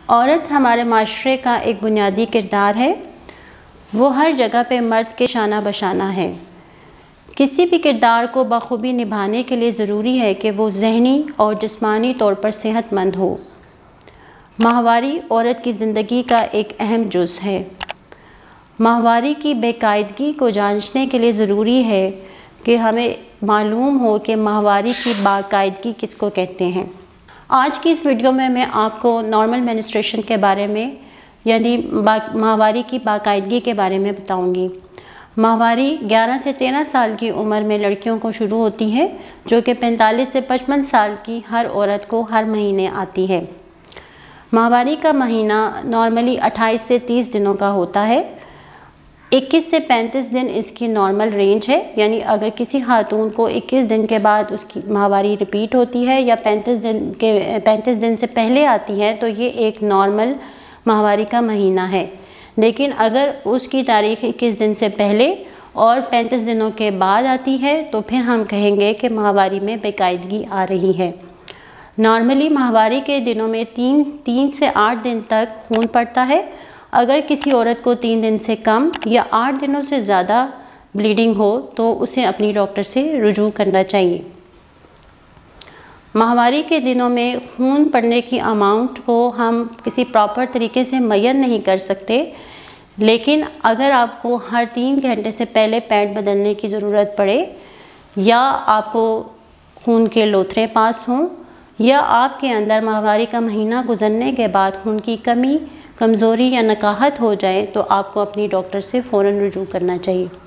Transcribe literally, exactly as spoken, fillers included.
औरत हमारे माशरे का एक बुनियादी किरदार है। वो हर जगह पे मर्द के शाना बशाना है। किसी भी किरदार को बखूबी निभाने के लिए ज़रूरी है कि वो ज़हनी और जिस्मानी तौर पर सेहतमंद हो। माहवारी औरत की ज़िंदगी का एक अहम जुज़ है। माहवारी की बेकायदगी को जांचने के लिए ज़रूरी है कि हमें मालूम हो कि माहवारी की बाकायदगी किसको कहते हैं। आज की इस वीडियो में मैं आपको नॉर्मल मेंस्ट्रुएशन के बारे में यानी माहवारी की बाकायदगी के बारे में बताऊंगी। माहवारी ग्यारह से तेरह साल की उम्र में लड़कियों को शुरू होती है, जो कि पैंतालीस से पचपन साल की हर औरत को हर महीने आती है। माहवारी का महीना नॉर्मली अट्ठाईस से तीस दिनों का होता है। इक्कीस से पैंतीस दिन इसकी नॉर्मल रेंज है, यानी अगर किसी खातून को इक्कीस दिन के बाद उसकी माहवारी रिपीट होती है या पैंतीस दिन के पैंतीस दिन से पहले आती है तो ये एक नॉर्मल माहवारी का महीना है। लेकिन अगर उसकी तारीख़ इक्कीस दिन से पहले और पैंतीस दिनों के बाद आती है तो फिर हम कहेंगे कि माहवारी में बेकायदगी आ रही है। नॉर्मली माहवारी के दिनों में तीन तीन से आठ दिन तक खून पड़ता है। अगर किसी औरत को तीन दिन से कम या आठ दिनों से ज़्यादा ब्लीडिंग हो तो उसे अपनी डॉक्टर से रुजू करना चाहिए। माहवारी के दिनों में खून पड़ने की अमाउंट को हम किसी प्रॉपर तरीके से मेजर नहीं कर सकते, लेकिन अगर आपको हर तीन घंटे से पहले पैड बदलने की ज़रूरत पड़े या आपको खून के लोथरे पास हों या आपके अंदर माहवारी का महीना गुजरने के बाद खून की कमी, कमज़ोरी या नकाहत हो जाए तो आपको अपनी डॉक्टर से फ़ौरन रुजू करना चाहिए।